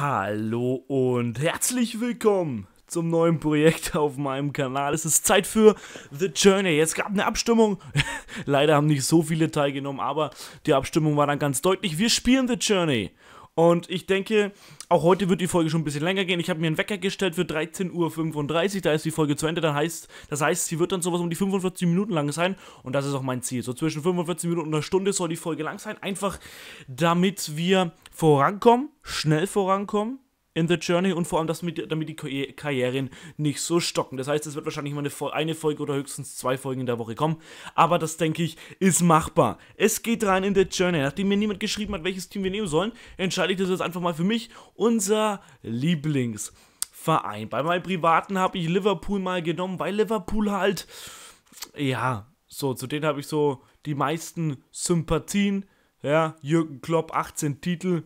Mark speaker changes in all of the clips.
Speaker 1: Hallo und herzlich willkommen zum neuen Projekt auf meinem Kanal. Es ist Zeit für The Journey. Es gab eine Abstimmung. Leider haben nicht so viele teilgenommen, aber die Abstimmung war dann ganz deutlich. Wir spielen The Journey. Und ich denke, auch heute wird die Folge schon ein bisschen länger gehen. Ich habe mir einen Wecker gestellt für 13:35 Uhr. Da ist die Folge zu Ende. Das heißt, sie wird dann sowas um die 45 Minuten lang sein. Und das ist auch mein Ziel. So zwischen 45 Minuten und einer Stunde soll die Folge lang sein. Einfach damit wir vorankommen, schnell vorankommen in The Journey und vor allem, damit die Karrieren nicht so stocken. Das heißt, es wird wahrscheinlich mal eine Folge oder höchstens 2 Folgen in der Woche kommen. Aber das, denke ich, ist machbar. Es geht rein in The Journey. Nachdem mir niemand geschrieben hat, welches Team wir nehmen sollen, entscheide ich das jetzt einfach mal für mich. Unser Lieblingsverein. Bei meinem Privaten habe ich Liverpool mal genommen, weil Liverpool halt, ja, so, zu denen habe ich so die meisten Sympathien. Ja, Jürgen Klopp, 18 Titel.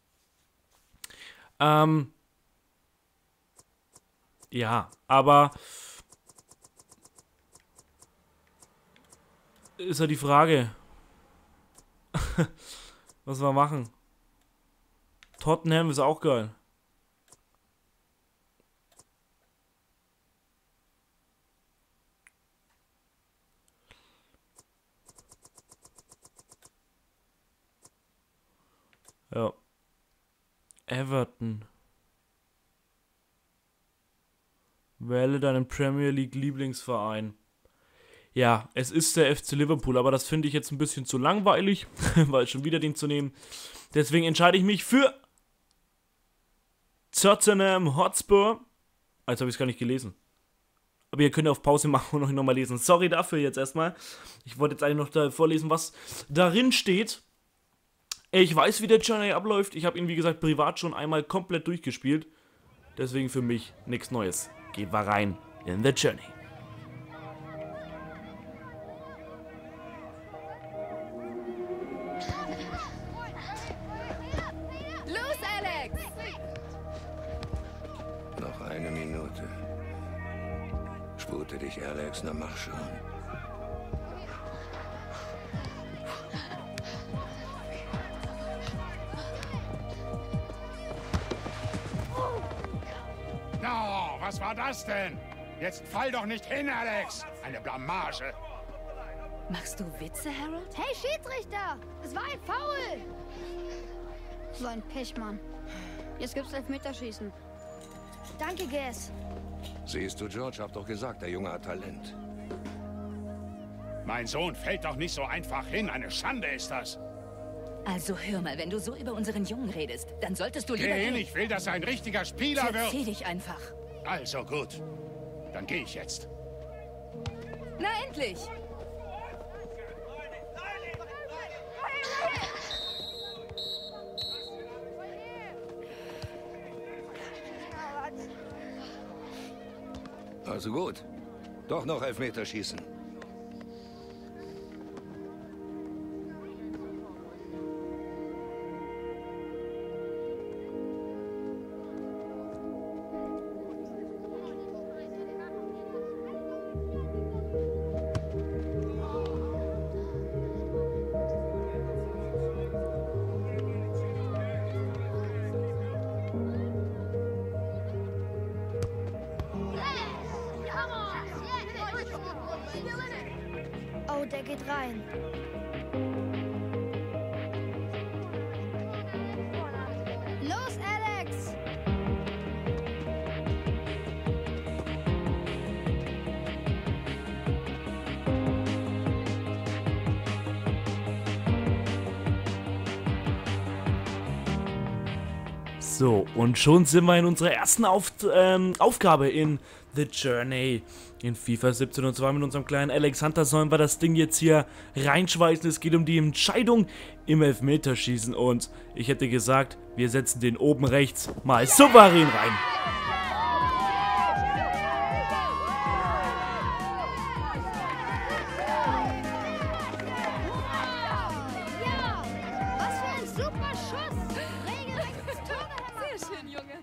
Speaker 1: Ja, aber ist ja die Frage, was wir machen. Tottenham ist auch geil. Ja. Everton. Wähle deinen Premier League Lieblingsverein. Ja, es ist der FC Liverpool, aber das finde ich jetzt ein bisschen zu langweilig, weil schon wieder den zu nehmen. Deswegen entscheide ich mich für Tottenham Hotspur. Jetzt habe ich es gar nicht gelesen. Aber ihr könnt auf Pause machen und euch nochmal lesen. Sorry dafür jetzt erstmal. Ich wollte jetzt eigentlich noch da vorlesen, was darin steht. Ich weiß, wie der Journey abläuft. Ich habe ihn, wie gesagt, privat schon einmal komplett durchgespielt. Deswegen für mich nichts Neues. Gehen wir rein in The Journey.
Speaker 2: Los, Alex!
Speaker 3: Noch eine Minute. Spute dich, Alex, na mach schon.
Speaker 4: No, was war das denn? Jetzt fall doch nicht hin, Alex! Eine Blamage!
Speaker 2: Machst du Witze, Harold?
Speaker 5: Hey, Schiedsrichter! Es war ein Foul! So ein Pechmann. Jetzt gibt's Elfmeterschießen. Danke, Gas.
Speaker 3: Siehst du, George, hab doch gesagt, der Junge hat Talent.
Speaker 4: Mein Sohn fällt doch nicht so einfach hin. Eine Schande ist das.
Speaker 2: Also hör mal, wenn du so über unseren Jungen redest, dann solltest du lieber
Speaker 4: Geh hin,
Speaker 2: gehen.
Speaker 4: ich will, dass er ein richtiger Spieler
Speaker 2: Verzieh
Speaker 4: wird.
Speaker 2: dich einfach.
Speaker 4: Also gut. Dann gehe ich jetzt.
Speaker 2: Na endlich!
Speaker 3: Also gut. Doch noch Elfmeterschießen.
Speaker 5: Oh, der geht rein. Los, Alex!
Speaker 1: So, und schon sind wir in unserer ersten Aufgabe in The Journey. In FIFA 17 und zwar mit unserem kleinen Alex Hunter sollen wir das Ding jetzt hier reinschweißen. Es geht um die Entscheidung im Elfmeterschießen und ich hätte gesagt, wir setzen den oben rechts mal souverän rein.
Speaker 5: Ja! Was für ein super Schuss! Regelrecht ins Tor gehalten.
Speaker 2: Sehr schön, Junge.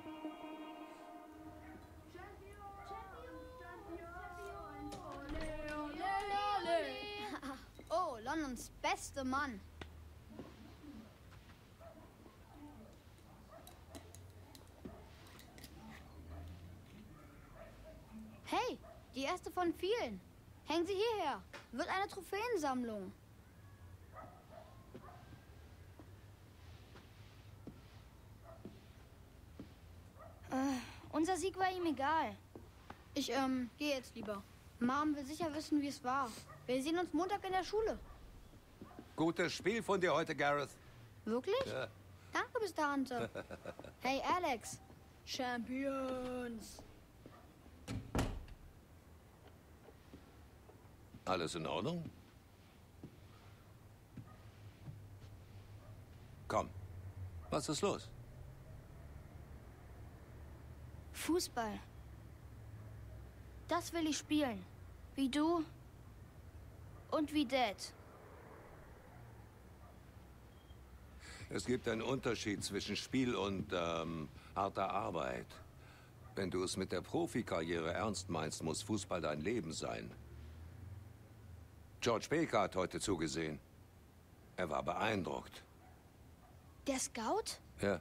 Speaker 5: Oh, Londons beste Mann. Die erste von vielen. Hängen Sie hierher. Wird eine Trophäensammlung.
Speaker 6: Unser Sieg war ihm egal.
Speaker 5: Ich, gehe jetzt lieber. Mom will sicher wissen, wie es war. Wir sehen uns Montag in der Schule.
Speaker 3: Gutes Spiel von dir heute, Gareth.
Speaker 5: Wirklich?
Speaker 3: Ja.
Speaker 5: Danke, Mr. Hunter. Hey, Alex. Champions.
Speaker 3: Alles in Ordnung? Komm, was ist los?
Speaker 6: Fußball. Das will ich spielen. Wie du und wie Dad.
Speaker 3: Es gibt einen Unterschied zwischen Spiel und harter Arbeit. Wenn du es mit der Profikarriere ernst meinst, muss Fußball dein Leben sein. George Baker hat heute zugesehen. Er war beeindruckt.
Speaker 6: Der Scout?
Speaker 3: Ja.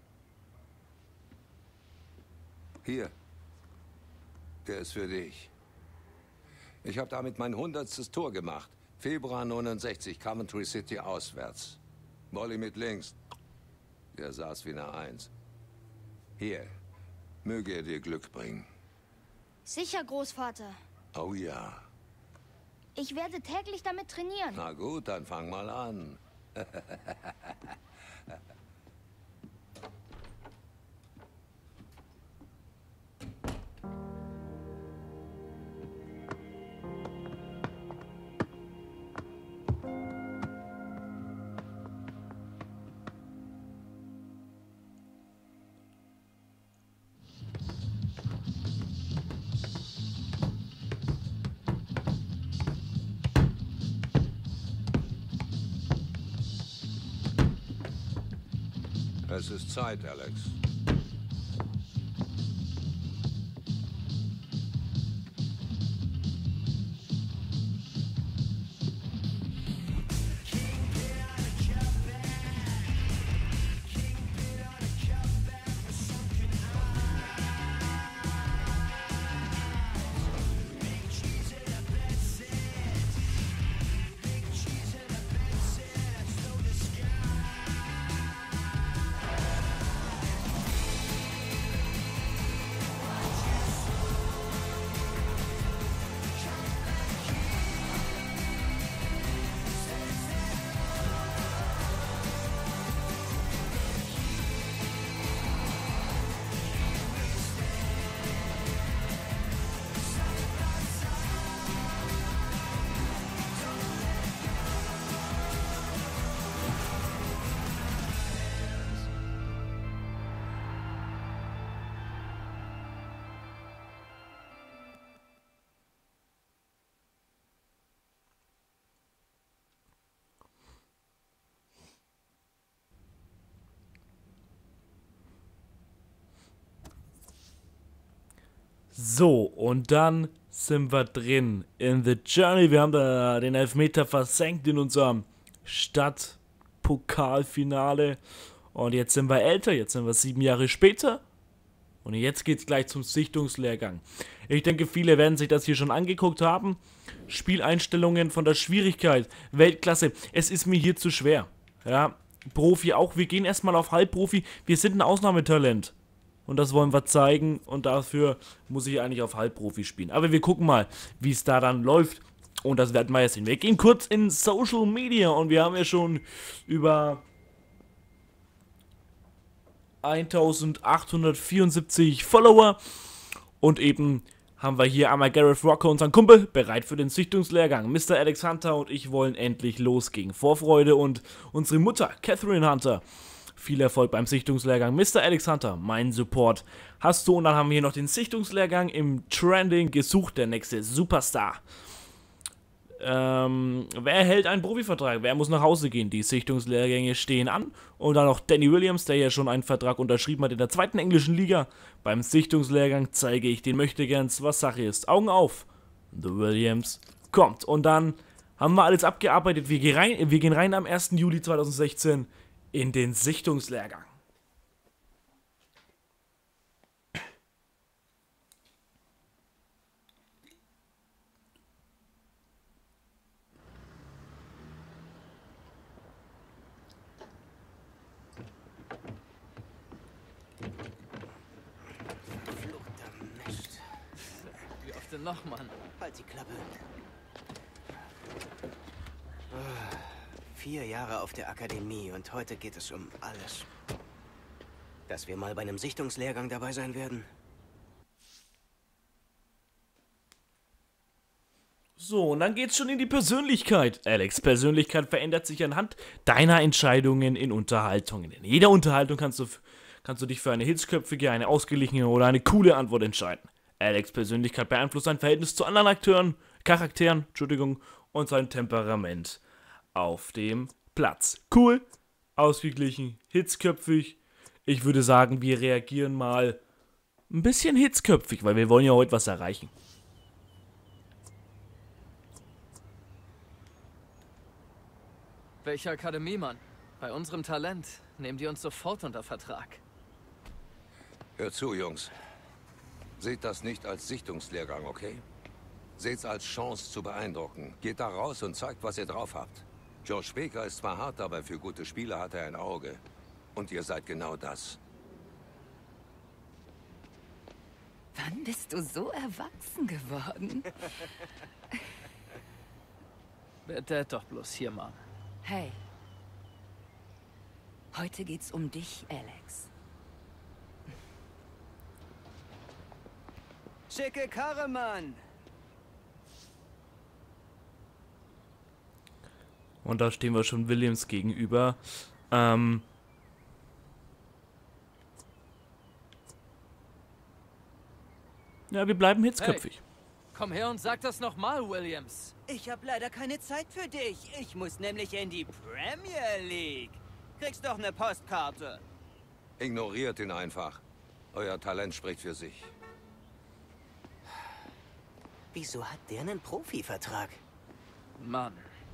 Speaker 3: Hier. Der ist für dich. Ich habe damit mein 100. Tor gemacht. Februar 69, Coventry City auswärts. Volley mit links. Der saß wie eine Eins. Hier. Möge er dir Glück bringen.
Speaker 6: Sicher, Großvater.
Speaker 3: Oh ja.
Speaker 6: Ich werde täglich damit trainieren.
Speaker 3: Na gut, dann fang mal an. Es ist Zeit, Alex.
Speaker 1: So, und dann sind wir drin in The Journey. Wir haben da den Elfmeter versenkt in unserem Stadtpokalfinale. Und jetzt sind wir älter, jetzt sind wir 7 Jahre später. Und jetzt geht's gleich zum Sichtungslehrgang. Ich denke, viele werden sich das hier schon angeguckt haben. Spieleinstellungen von der Schwierigkeit, Weltklasse. Es ist mir hier zu schwer. Ja, Profi auch. Wir gehen erstmal auf Halbprofi. Wir sind ein Ausnahmetalent. Und das wollen wir zeigen. Und dafür muss ich eigentlich auf Halbprofi spielen. Aber wir gucken mal, wie es da dann läuft. Und das werden wir jetzt sehen. Wir gehen kurz in Social Media. Und wir haben ja schon über 1874 Follower. Und eben haben wir hier einmal Gareth Rocker, unseren Kumpel, bereit für den Sichtungslehrgang. Mr. Alex Hunter und ich wollen endlich losgehen. Vorfreude und unsere Mutter, Catherine Hunter. Viel Erfolg beim Sichtungslehrgang. Mr. Alex Hunter, mein Support hast du. Und dann haben wir hier noch den Sichtungslehrgang im Trending gesucht, der nächste Superstar. Wer erhält einen Profivertrag? Wer muss nach Hause gehen? Die Sichtungslehrgänge stehen an. Und dann noch Danny Williams, der ja schon einen Vertrag unterschrieben hat in der 2. englischen Liga. Beim Sichtungslehrgang zeige ich den Möchtegerns, was Sache ist. Augen auf. The Williams kommt. Und dann haben wir alles abgearbeitet. Wir gehen rein am 1. Juli 2016 in den Sichtungslehrgang.
Speaker 7: denn noch, Mann?
Speaker 8: Halt die Klappe. 4 Jahre auf der Akademie und heute geht es um alles. Dass wir mal bei einem Sichtungslehrgang dabei sein werden.
Speaker 1: So, und dann geht's schon in die Persönlichkeit. Alex, Persönlichkeit verändert sich anhand deiner Entscheidungen in Unterhaltungen. In jeder Unterhaltung kannst du dich für eine hitzköpfige, eine ausgeglichene oder eine coole Antwort entscheiden. Alex' Persönlichkeit beeinflusst sein Verhältnis zu anderen Charakteren, und sein Temperament auf dem Platz. Cool, ausgeglichen, hitzköpfig. Ich würde sagen, wir reagieren mal ein bisschen hitzköpfig, weil wir wollen ja heute was erreichen.
Speaker 7: Welche Akademie, Mann? Bei unserem Talent nehmen die uns sofort unter Vertrag.
Speaker 3: Hört zu, Jungs. Seht das nicht als Sichtungslehrgang, okay? Seht's als Chance zu beeindrucken. Geht da raus und zeigt, was ihr drauf habt. Josh Baker ist zwar hart, aber für gute Spieler hat er ein Auge. Und ihr seid genau das.
Speaker 2: Wann bist du so erwachsen geworden?
Speaker 7: Werd Dad doch bloß hier, Mann.
Speaker 2: Hey. Heute geht's um dich, Alex.
Speaker 8: Schicke Karre, Mann!
Speaker 1: Und da stehen wir schon Williams gegenüber. Ja, wir bleiben hitzköpfig.
Speaker 7: Hey, komm her und sag das nochmal, Williams.
Speaker 9: Ich habe leider keine Zeit für dich. Ich muss nämlich in die Premier League. Kriegst doch eine Postkarte.
Speaker 3: Ignoriert ihn einfach. Euer Talent spricht für sich.
Speaker 8: Wieso hat der einen Profivertrag?
Speaker 7: Mann.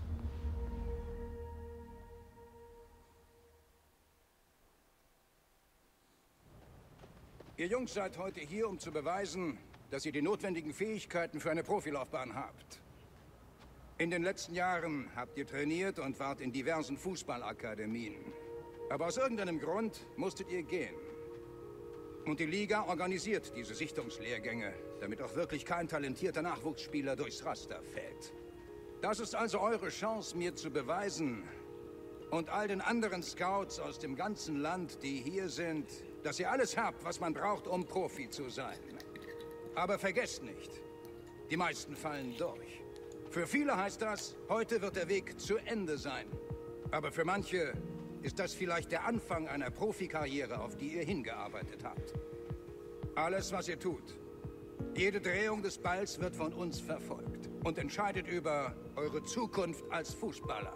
Speaker 4: Ihr Jungs seid heute hier, um zu beweisen, dass ihr die notwendigen Fähigkeiten für eine Profilaufbahn habt. In den letzten Jahren habt ihr trainiert und wart in diversen Fußballakademien. Aber aus irgendeinem Grund musstet ihr gehen. Und die Liga organisiert diese Sichtungslehrgänge, damit auch wirklich kein talentierter Nachwuchsspieler durchs Raster fällt. Das ist also eure Chance, mir zu beweisen und all den anderen Scouts aus dem ganzen Land, die hier sind, dass ihr alles habt, was man braucht, um Profi zu sein. Aber vergesst nicht, die meisten fallen durch. Für viele heißt das, heute wird der Weg zu Ende sein. Aber für manche ist das vielleicht der Anfang einer Profikarriere, auf die ihr hingearbeitet habt. Alles, was ihr tut, jede Drehung des Balls wird von uns verfolgt und entscheidet über eure Zukunft als Fußballer.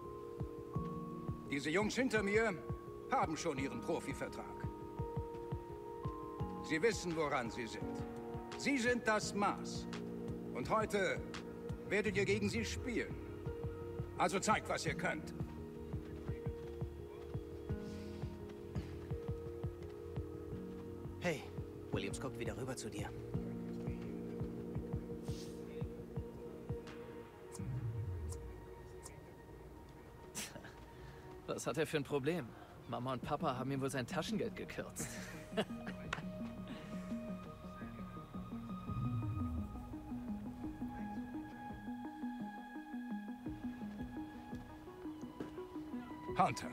Speaker 4: Diese Jungs hinter mir haben schon ihren Profivertrag. Sie wissen, woran sie sind. Sie sind das Maß. Und heute werdet ihr gegen sie spielen. Also zeigt, was ihr könnt.
Speaker 8: Hey, Williams guckt wieder rüber zu dir.
Speaker 7: Was hat er für ein Problem? Mama und Papa haben ihm wohl sein Taschengeld gekürzt.
Speaker 4: Hunter.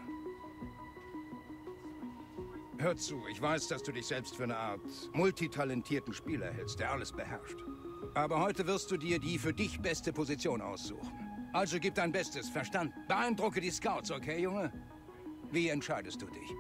Speaker 4: Hör zu, ich weiß, dass du dich selbst für eine Art multitalentierten Spieler hältst, der alles beherrscht. Aber heute wirst du dir die für dich beste Position aussuchen. Also gib dein Bestes, verstanden? Beeindrucke die Scouts, okay, Junge? Wie entscheidest du dich?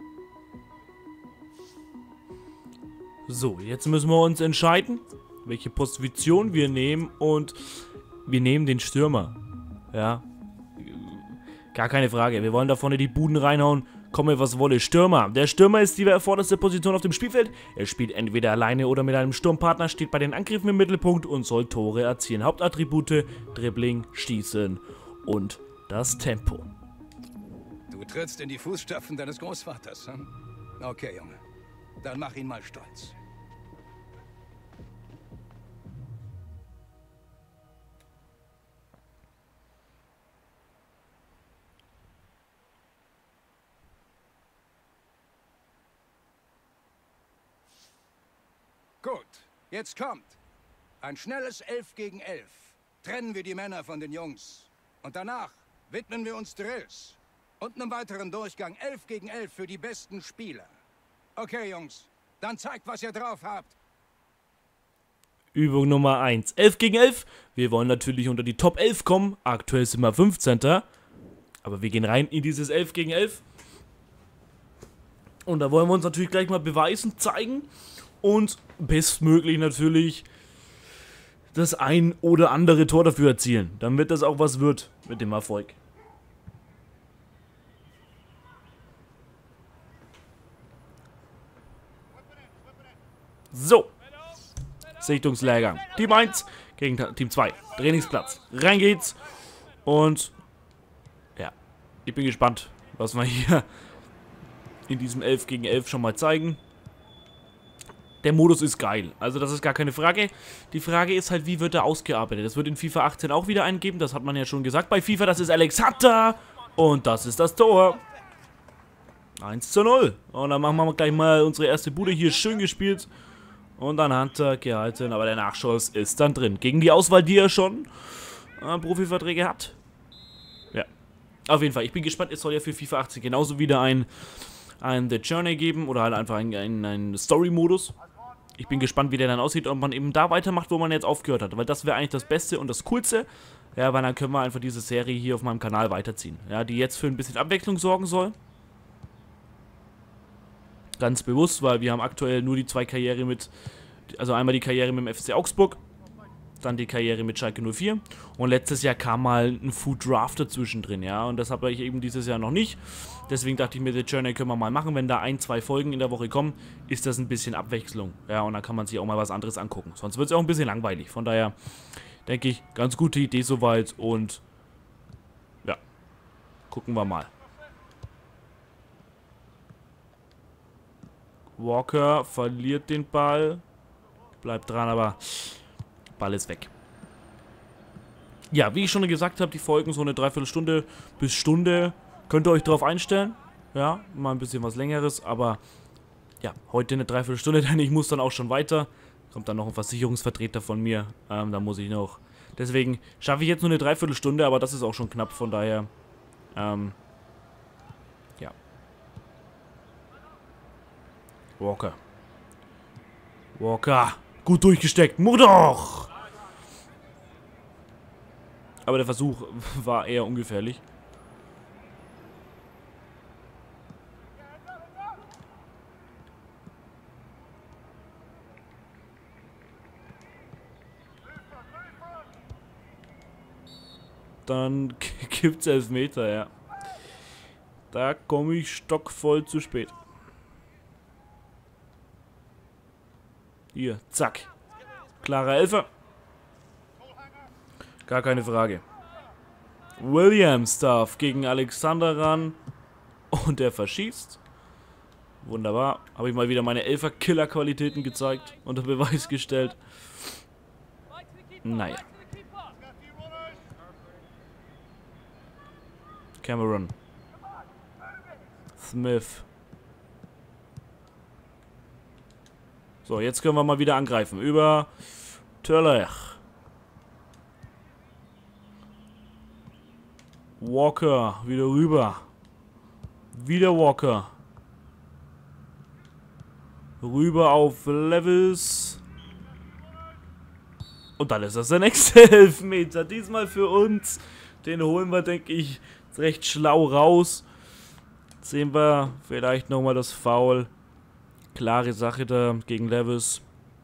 Speaker 1: So, jetzt müssen wir uns entscheiden, welche Position wir nehmen, und wir nehmen den Stürmer. Ja, gar keine Frage. Wir wollen da vorne die Buden reinhauen. Komme was wolle. Stürmer. Der Stürmer ist die erforderste Position auf dem Spielfeld. Er spielt entweder alleine oder mit einem Sturmpartner, steht bei den Angriffen im Mittelpunkt und soll Tore erzielen. Hauptattribute: Dribbling, Schießen und das Tempo.
Speaker 4: Du trittst in die Fußstapfen deines Großvaters, hm? Okay, Junge. Dann mach ihn mal stolz. Gut, jetzt kommt. Ein schnelles 11 gegen 11. Trennen wir die Männer von den Jungs. Und danach widmen wir uns Drills. Und einem weiteren Durchgang 11 gegen 11 für die besten Spieler. Okay, Jungs. Dann zeigt, was ihr drauf habt.
Speaker 1: Übung Nummer 1. 11 gegen 11. Wir wollen natürlich unter die Top 11 kommen. Aktuell sind wir 15. Aber wir gehen rein in dieses 11 gegen 11. Und da wollen wir uns natürlich gleich mal beweisen, zeigen. Und bestmöglich natürlich das ein oder andere Tor dafür erzielen. Damit das auch was wird mit dem Erfolg. So. Sichtungslehrgang. Team 1 gegen Team 2. Trainingsplatz. Rein geht's. Und ja, ich bin gespannt, was wir hier in diesem 11 gegen 11 schon mal zeigen. Der Modus ist geil. Also das ist gar keine Frage. Die Frage ist halt, wie wird er ausgearbeitet? Das wird in FIFA 18 auch wieder eingeben. Das hat man ja schon gesagt bei FIFA. Das ist Alex Hunter. Und das ist das Tor. 1:0. Und dann machen wir gleich mal unsere erste Bude hier schön gespielt. Und dann Hunter gehalten, aber der Nachschuss ist dann drin. Gegen die Auswahl, die er schon Profiverträge hat. Ja, auf jeden Fall. Ich bin gespannt, es soll ja für FIFA 18 genauso wieder ein The Journey geben oder halt einfach einen Story-Modus. Ich bin gespannt, wie der dann aussieht, ob man eben da weitermacht, wo man jetzt aufgehört hat. Weil das wäre eigentlich das Beste und das Coolste. Ja, weil dann können wir einfach diese Serie hier auf meinem Kanal weiterziehen. Ja, die jetzt für ein bisschen Abwechslung sorgen soll. Ganz bewusst, weil wir haben aktuell nur die zwei Karriere mit, also einmal die Karriere mit dem FC Augsburg, dann die Karriere mit Schalke 04 und letztes Jahr kam mal ein Food Draft dazwischen drin, ja, und das habe ich eben dieses Jahr noch nicht, deswegen dachte ich mir, The Journey können wir mal machen, wenn da 1, 2 Folgen in der Woche kommen, ist das ein bisschen Abwechslung, ja, und dann kann man sich auch mal was anderes angucken, sonst wird es auch ein bisschen langweilig, von daher denke ich, ganz gute Idee soweit und ja, gucken wir mal. Walker verliert den Ball. Bleibt dran, aber Ball ist weg. Ja, wie ich schon gesagt habe, die Folgen so eine Dreiviertelstunde bis Stunde. Könnt ihr euch darauf einstellen. Ja, mal ein bisschen was Längeres, aber ja, heute eine Dreiviertelstunde, denn ich muss dann auch schon weiter. Kommt dann noch ein Versicherungsvertreter von mir. Da muss ich noch. Deswegen schaffe ich jetzt nur eine Dreiviertelstunde, aber das ist auch schon knapp, von daher. Ja. Walker. Walker. Gut durchgesteckt. Mach doch! Aber der Versuch war eher ungefährlich. Dann gibt's Elfmeter, ja. Da komme ich stockvoll zu spät. Hier, zack. Klarer Elfer. Gar keine Frage. Williams darf gegen Alexander ran. Und der verschießt. Wunderbar. Habe ich mal wieder meine Elfer-Killer-Qualitäten gezeigt. Unter Beweis gestellt. Naja. Cameron. Smith. So, jetzt können wir mal wieder angreifen. Über Törlech. Walker. Wieder rüber. Wieder Walker. Rüber auf Levels. Und dann ist das der nächste Elfmeter. Diesmal für uns. Den holen wir, denke ich, recht schlau raus. Jetzt sehen wir vielleicht nochmal das Foul. Klare Sache da gegen Levels.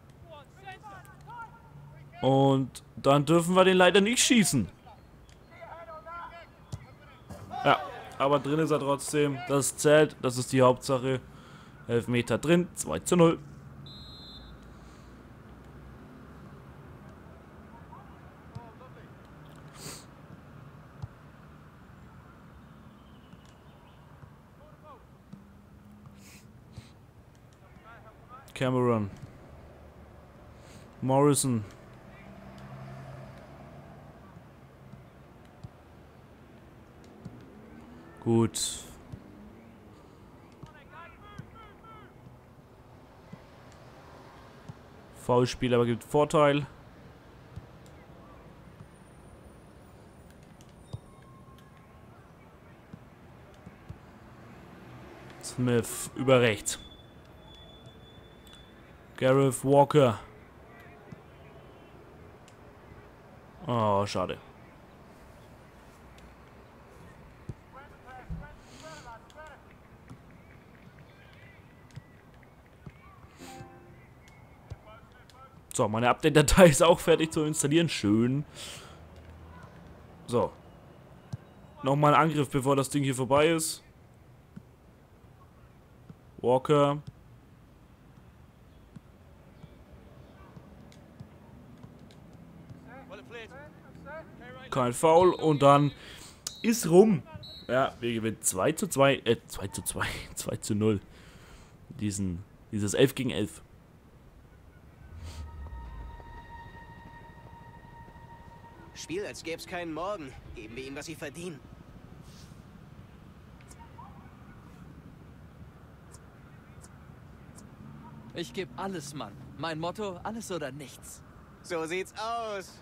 Speaker 1: Und dann dürfen wir den leider nicht schießen. Ja, aber drin ist er trotzdem. Das zählt, das ist die Hauptsache. Elfmeter drin, 2:0. Cameron. Morrison. Gut. Foulspiel, aber gibt Vorteil. Smith über rechts. Gareth Walker. Oh, schade. So, meine Update-Datei ist auch fertig zu installieren. Schön. So. Nochmal ein Angriff, bevor das Ding hier vorbei ist. Walker. Kein Foul und dann ist rum. Ja, wir gewinnen 2:2, 2:0. Dieses 11 gegen 11.
Speaker 8: Spiel, als gäbe es keinen Morgen. Geben wir ihnen, was sie verdienen.
Speaker 7: Ich gebe alles, Mann. Mein Motto, alles oder nichts.
Speaker 8: So sieht's aus.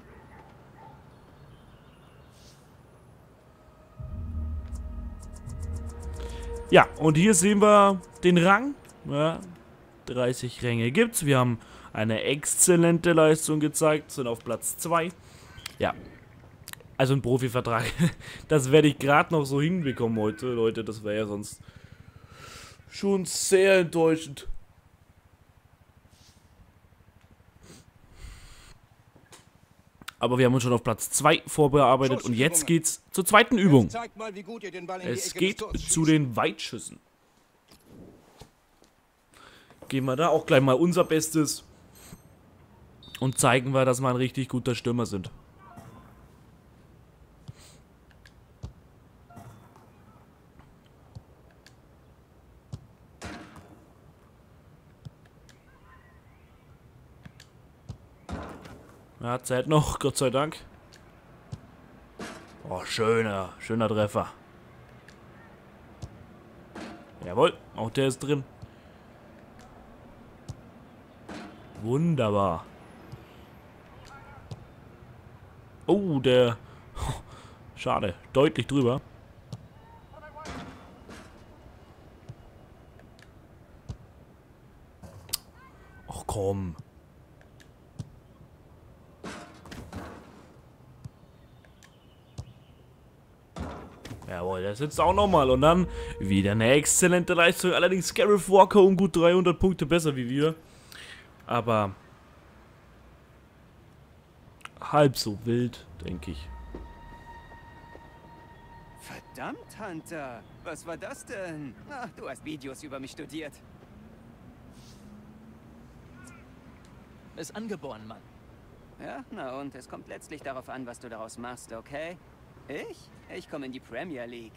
Speaker 1: Ja, und hier sehen wir den Rang. Ja, 30 Ränge gibt's. Wir haben eine exzellente Leistung gezeigt, sind auf Platz 2. Ja, also ein Profivertrag. Das werde ich gerade noch so hinbekommen heute, Leute. Das wäre ja sonst schon sehr enttäuschend. Aber wir haben uns schon auf Platz 2 vorbearbeitet und jetzt geht's zur zweiten Übung. Es geht zu den Weitschüssen. Geben wir da auch gleich mal unser Bestes und zeigen wir, dass wir ein richtig guter Stürmer sind. Ja, Zeit noch, Gott sei Dank. Oh, schöner Treffer. Jawohl, auch der ist drin. Wunderbar. Oh, der... Schade, deutlich drüber. Ach komm. Jawohl, das sitzt auch nochmal. Und dann wieder eine exzellente Leistung. Allerdings Gareth Walker um gut 300 Punkte besser wie wir. Aber halb so wild, denke ich.
Speaker 9: Verdammt, Hunter. Was war das denn? Ach, du hast Videos über mich studiert.
Speaker 7: Ist angeboren, Mann.
Speaker 9: Ja, na und es kommt letztlich darauf an, was du daraus machst, okay? Ich komme in die Premier League.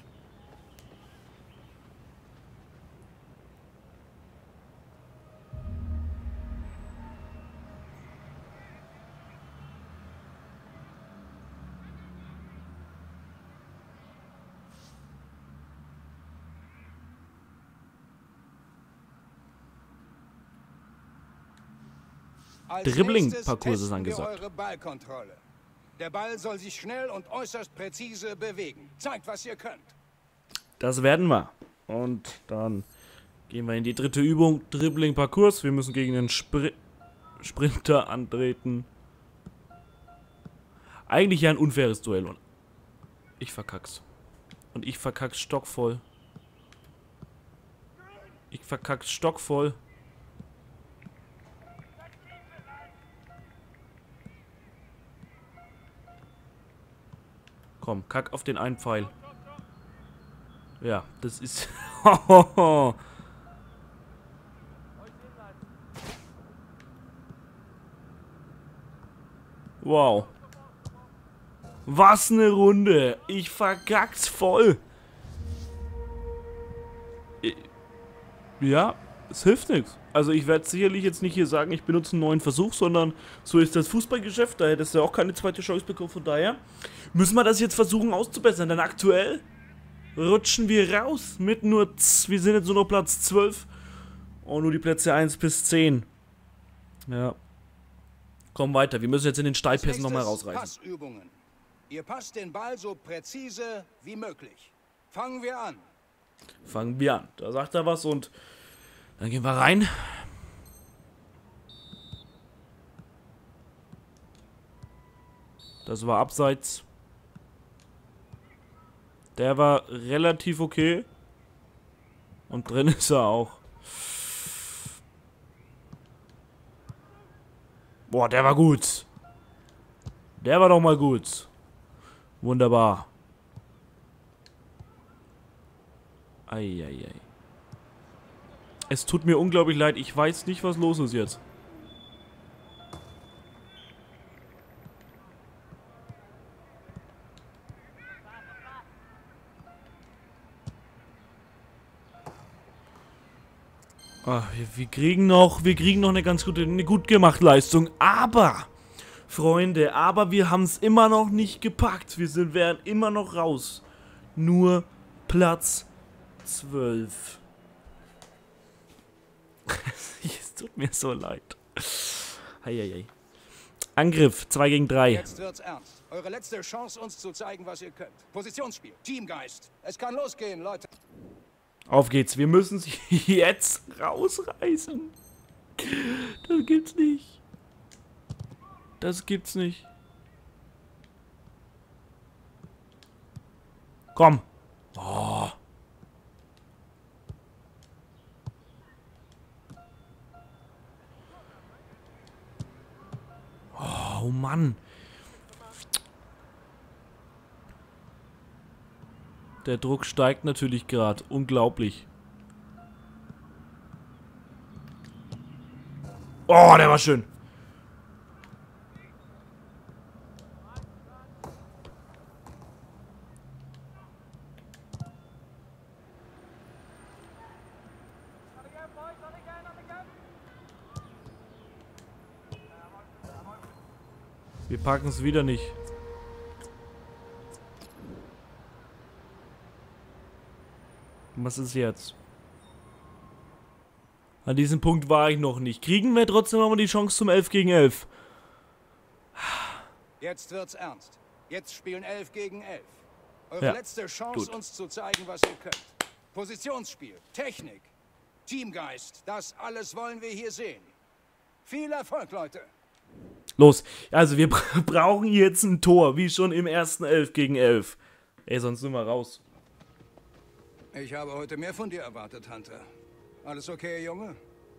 Speaker 1: Dribbling-Parcours ist angesagt.
Speaker 4: Eure Ballkontrolle. Der Ball soll sich schnell und äußerst präzise bewegen. Zeigt, was ihr könnt.
Speaker 1: Das werden wir. Und dann gehen wir in die dritte Übung. Dribbling-Parcours. Wir müssen gegen den Sprinter antreten. Eigentlich ja ein unfaires Duell. Und ich verkack's. Und ich verkack's stockvoll. Ich verkack's stockvoll. Komm, kack auf den einen Pfeil. Ja, das ist... Wow. Was eine Runde. Ich verkack's voll. Ja, es hilft nichts. Also ich werde sicherlich jetzt nicht hier sagen, ich benutze einen neuen Versuch, sondern so ist das Fußballgeschäft. Da hättest du ja auch keine zweite Chance bekommen. Von daher müssen wir das jetzt versuchen auszubessern. Denn aktuell rutschen wir raus mit nur... Wir sind jetzt nur noch Platz 12. Und nur die Plätze 1 bis 10. Ja. Komm weiter. Wir müssen jetzt in den Steilpässen nochmal rausreißen.
Speaker 4: Passübungen. Ihr passt den Ball so präzise wie möglich. Fangen wir an.
Speaker 1: Fangen wir an. Da sagt er was und dann gehen wir rein. Das war abseits. Der war relativ okay. Und drin ist er auch. Boah, der war gut. Der war doch mal gut. Wunderbar. Eieiei. Es tut mir unglaublich leid. Ich weiß nicht, was los ist jetzt. Ah, wir kriegen noch eine ganz gute, eine gut gemachte Leistung. Aber, Freunde, wir haben es immer noch nicht gepackt. Wären immer noch raus. Nur Platz 12. Es tut mir so leid. Heieiei. Angriff 2 gegen 3.
Speaker 4: Jetzt wird's ernst. Eure letzte Chance, uns zu zeigen, was ihr könnt. Positionsspiel, Teamgeist. Es kann losgehen, Leute.
Speaker 1: Auf geht's. Wir müssen sie jetzt rausreißen. Das gibt's nicht. Das gibt's nicht. Komm. Oh. Oh Mann. Der Druck steigt natürlich gerade. Unglaublich. Oh, der war schön. Wir packen es wieder nicht. Was ist jetzt? An diesem Punkt war ich noch nicht. Kriegen wir trotzdem aber die Chance zum 11 gegen 11?
Speaker 4: Jetzt wird's ernst. Jetzt spielen 11 gegen 11. Eure letzte Chance, uns zu zeigen, was ihr könnt. Positionsspiel, Technik, Teamgeist, das alles wollen wir hier sehen. Viel Erfolg, Leute.
Speaker 1: Los, also wir brauchen jetzt ein Tor, wie schon im ersten 11 gegen 11. Ey, sonst sind wir raus.
Speaker 4: Ich habe heute mehr von dir erwartet, Hunter. Alles okay, Junge?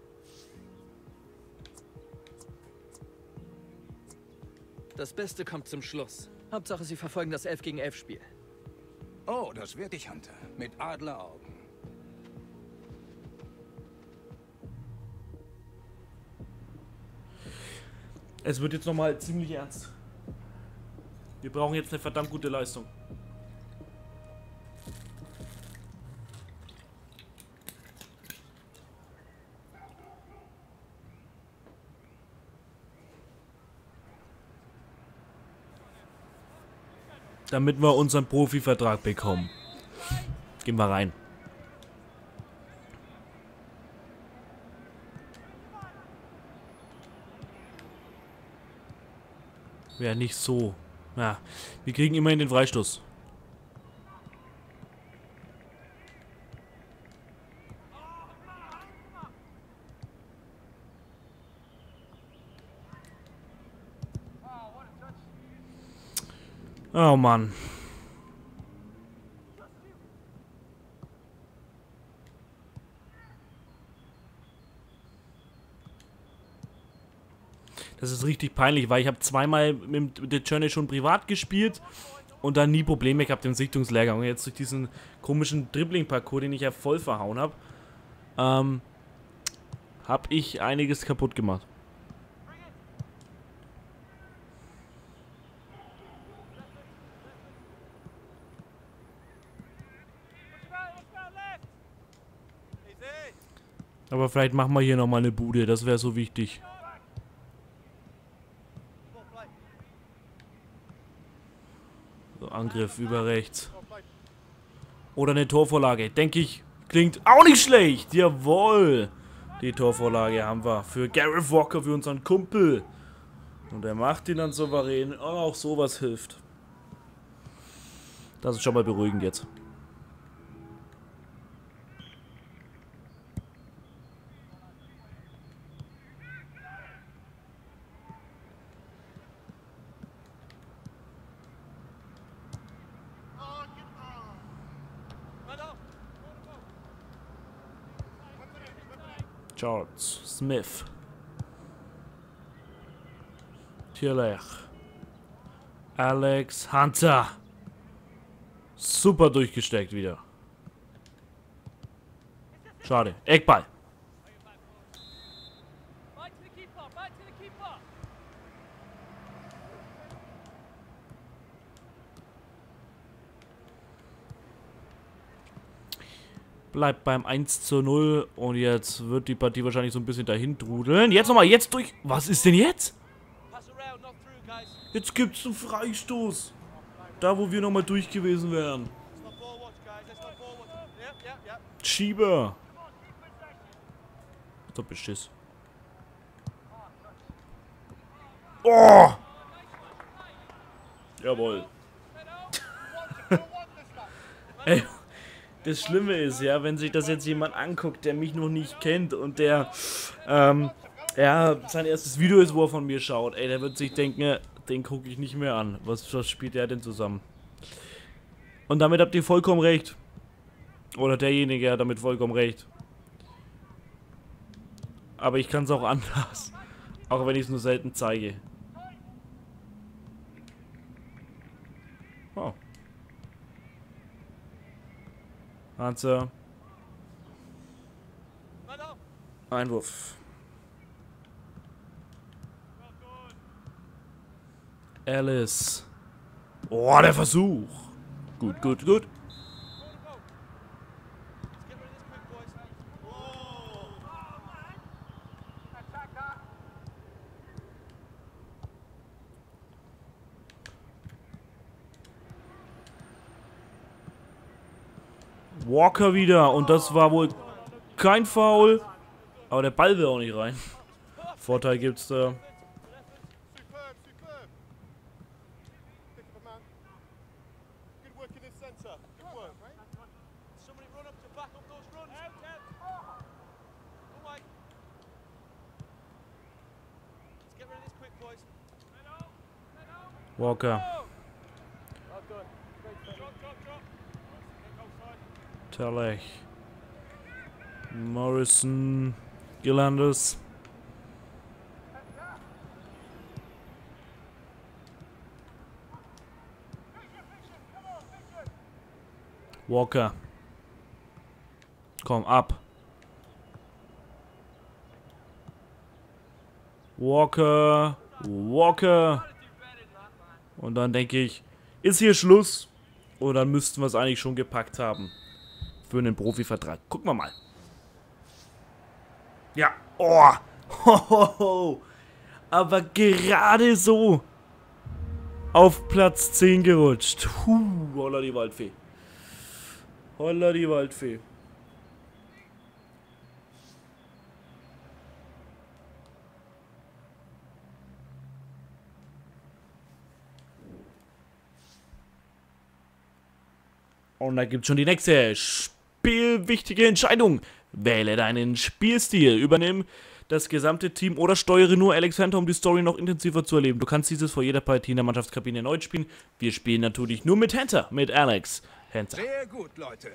Speaker 7: Das Beste kommt zum Schluss. Hauptsache, Sie verfolgen das 11 gegen 11 Spiel.
Speaker 4: Oh, das werd ich, Hunter. Mit Adleraugen.
Speaker 1: Es wird jetzt nochmal ziemlich ernst. Wir brauchen jetzt eine verdammt gute Leistung. Damit wir unseren Profivertrag bekommen. Gehen wir rein. Wäre nicht so. Ja, wir kriegen immerhin den Freistoß. Oh Mann. Das ist richtig peinlich, weil ich habe zweimal mit der Journey schon privat gespielt und dann nie Probleme gehabt im Sichtungslehrgang. Und jetzt durch diesen komischen Dribbling-Parcours, den ich ja voll verhauen habe, habe ich einiges kaputt gemacht. Aber vielleicht machen wir hier nochmal eine Bude, das wäre so wichtig. So, Angriff über rechts. Oder eine Torvorlage, denke ich, klingt auch nicht schlecht. Jawohl. Die Torvorlage haben wir für Gareth Walker, für unseren Kumpel. Und er macht ihn dann souverän. Und auch sowas hilft. Das ist schon mal beruhigend jetzt. Charles Smith. Tierlech. Alex Hunter. Super durchgesteckt wieder. Schade. Eckball. Bleibt beim 1:0 und jetzt wird die Partie wahrscheinlich so ein bisschen dahin trudeln. Jetzt nochmal, jetzt durch. Was ist denn jetzt? Jetzt gibt's einen Freistoß. Da, wo wir nochmal durch gewesen wären. Schieber. So Beschiss. Oh! Jawohl. Ey. Das Schlimme ist, ja, wenn sich das jetzt jemand anguckt, der mich noch nicht kennt und der, ja, sein erstes Video ist, wo er von mir schaut, ey, der wird sich denken, den gucke ich nicht mehr an. Was spielt der denn zusammen? Und damit habt ihr vollkommen recht. Oder derjenige hat damit vollkommen recht. Aber ich kann es auch anders. Auch wenn ich es nur selten zeige. Oh. Hansa. Einwurf. Alice. Oh, der Versuch. Gut, gut, gut. Walker wieder und das war wohl kein Foul, aber der Ball will auch nicht rein. Vorteil gibt's da. Walker. Tierlech. Morrison. Gilanders. Walker. Komm, ab. Walker. Walker. Und dann denke ich, ist hier Schluss? Und dann müssten wir es eigentlich schon gepackt haben. Für einen Profivertrag. Gucken wir mal. Ja. Oh. Hohoho. Aber gerade so auf Platz 10 gerutscht. Holla die Waldfee. Holla die Waldfee. Und da gibt es schon die nächste spielwichtige Entscheidung. Wähle deinen Spielstil. Übernimm das gesamte Team oder steuere nur Alex Hunter, um die Story noch intensiver zu erleben. Du kannst dieses vor jeder Partie in der Mannschaftskabine erneut spielen. Wir spielen natürlich nur mit Hunter, mit Alex Hunter.
Speaker 4: Sehr gut, Leute.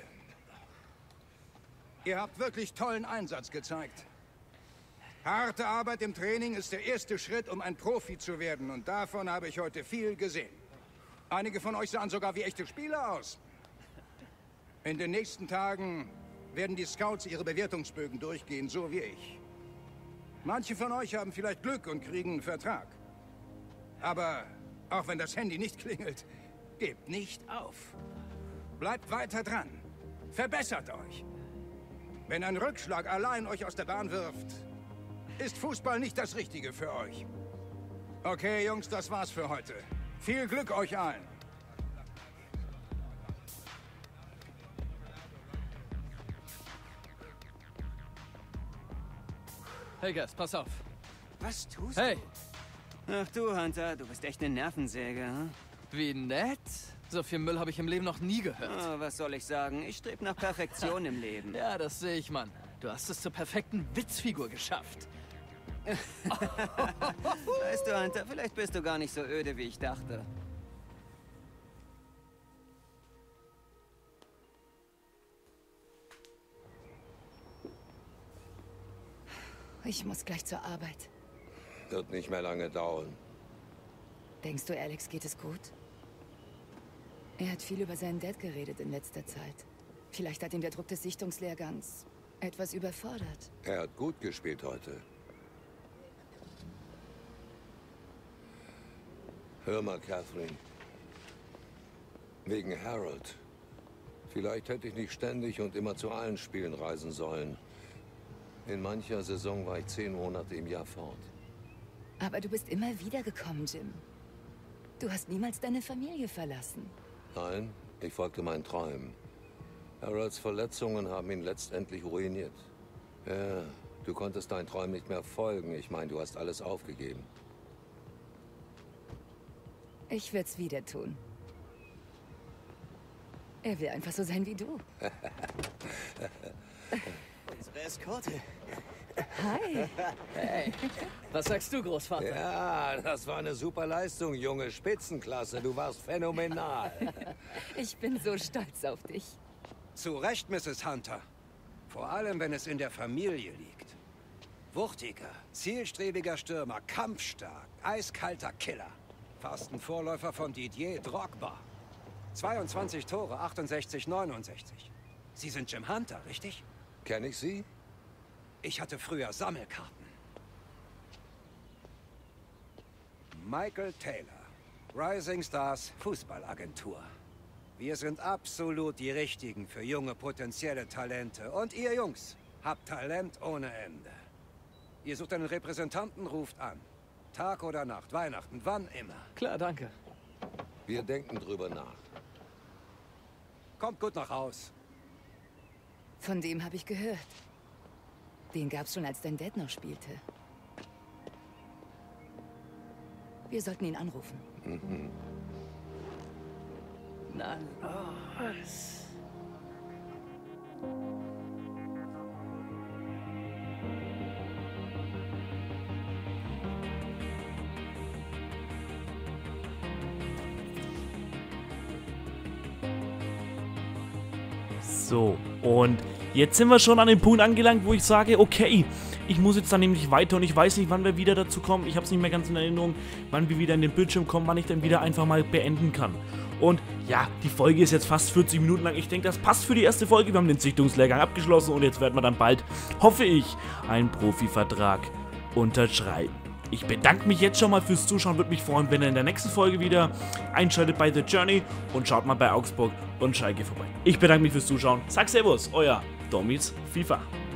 Speaker 4: Ihr habt wirklich tollen Einsatz gezeigt. Harte Arbeit im Training ist der erste Schritt, um ein Profi zu werden. Und davon habe ich heute viel gesehen. Einige von euch sahen sogar wie echte Spieler aus. In den nächsten Tagen werden die Scouts ihre Bewertungsbögen durchgehen, so wie ich. Manche von euch haben vielleicht Glück und kriegen einen Vertrag. Aber auch wenn das Handy nicht klingelt, gebt nicht auf. Bleibt weiter dran. Verbessert euch. Wenn ein Rückschlag allein euch aus der Bahn wirft, ist Fußball nicht das Richtige für euch. Okay, Jungs, das war's für heute. Viel Glück euch allen.
Speaker 7: Hey, Gus, pass auf.
Speaker 8: Was tust
Speaker 7: Hey,
Speaker 8: du? Ach du, Hunter, du bist echt eine Nervensäge, hm?
Speaker 7: wie nett. So viel Müll habe ich im Leben noch nie gehört.
Speaker 8: Oh, was soll ich sagen? Ich strebe nach Perfektion im Leben.
Speaker 7: Ja, das sehe ich, Mann. Du hast es zur perfekten Witzfigur geschafft.
Speaker 8: Weißt du, Hunter, vielleicht bist du gar nicht so öde, wie ich dachte.
Speaker 2: Ich muss gleich zur Arbeit.
Speaker 3: Wird nicht mehr lange dauern.
Speaker 2: Denkst du, Alex geht es gut? Er hat viel über seinen Dad geredet in letzter Zeit. Vielleicht hat ihn der Druck des Sichtungslehrgangs etwas überfordert.
Speaker 3: Er hat gut gespielt heute. Hör mal, Catherine. Wegen Harold. Vielleicht hätte ich nicht ständig und immer zu allen Spielen reisen sollen. In mancher Saison war ich 10 Monate im Jahr fort.
Speaker 2: Aber du bist immer wieder gekommen, Jim. Du hast niemals deine Familie verlassen.
Speaker 3: Nein, ich folgte meinen Träumen. Harolds Verletzungen haben ihn letztendlich ruiniert. Ja, du konntest deinen Träumen nicht mehr folgen. Ich meine, du hast alles aufgegeben.
Speaker 2: Ich würde es wieder tun. Er will einfach so sein wie du.
Speaker 8: Unsere Eskorte.
Speaker 2: Hi.
Speaker 7: Hey, was sagst du, Großvater?
Speaker 3: Ja, das war eine super Leistung, Junge. Spitzenklasse. Du warst phänomenal.
Speaker 2: Ich bin so stolz auf dich.
Speaker 4: Zu Recht, Mrs. Hunter. Vor allem, wenn es in der Familie liegt. Wuchtiger, zielstrebiger Stürmer, kampfstark, eiskalter Killer. Fast ein Vorläufer von Didier Drogba. 22 Tore, 68, 69. Sie sind Jim Hunter, richtig?
Speaker 3: Kenn ich Sie?
Speaker 4: Ich hatte früher Sammelkarten. Michael Taylor, Rising Stars Fußballagentur. Wir sind absolut die Richtigen für junge potenzielle Talente. Und ihr Jungs habt Talent ohne Ende. Ihr sucht einen Repräsentanten, ruft an. Tag oder Nacht, Weihnachten, wann immer.
Speaker 7: Klar, danke.
Speaker 3: Wir denken drüber nach.
Speaker 4: Kommt gut nach Haus.
Speaker 2: Von dem habe ich gehört. Den gab's schon, als dein Dad noch spielte. Wir sollten ihn anrufen.
Speaker 7: Na los.
Speaker 1: So, und jetzt sind wir schon an dem Punkt angelangt, wo ich sage, okay, ich muss jetzt dann nämlich weiter und ich weiß nicht, wann wir wieder dazu kommen. Ich habe es nicht mehr ganz in Erinnerung, wann wir wieder in den Bildschirm kommen, wann ich dann wieder einfach mal beenden kann. Und ja, die Folge ist jetzt fast 40 Minuten lang. Ich denke, das passt für die erste Folge. Wir haben den Sichtungslehrgang abgeschlossen und jetzt werden wir dann bald, hoffe ich, einen Profivertrag unterschreiben. Ich bedanke mich jetzt schon mal fürs Zuschauen. Würde mich freuen, wenn ihr in der nächsten Folge wieder einschaltet bei The Journey und schaut mal bei Augsburg und Schalke vorbei. Ich bedanke mich fürs Zuschauen. Sag Servus, euer Domis FIFA.